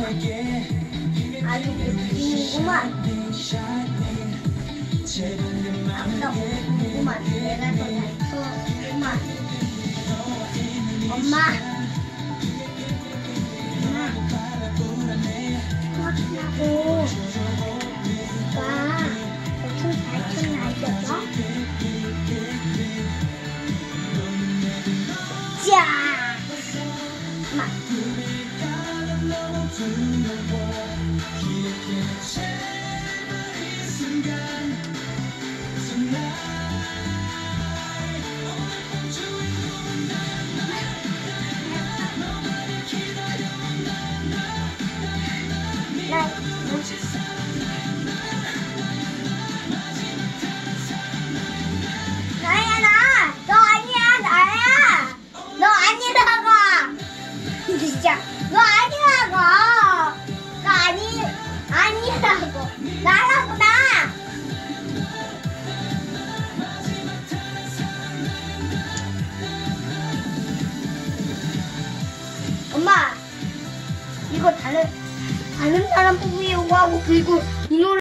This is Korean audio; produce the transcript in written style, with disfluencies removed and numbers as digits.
아주 웃기는구만. 아까 웃기는구만. 내가 더 잘했구만. 엄마. 하고 오빠 엄청 잘 쳤나 알겠어? 자, 엄마. 나야 나! 너 아니야 나야! 너 아니라고! 진짜 너 아니라고! 너 아니라고! 나라고 나! 엄마 이거 다른 사람 뽑으려고 하고 그리고 이 노래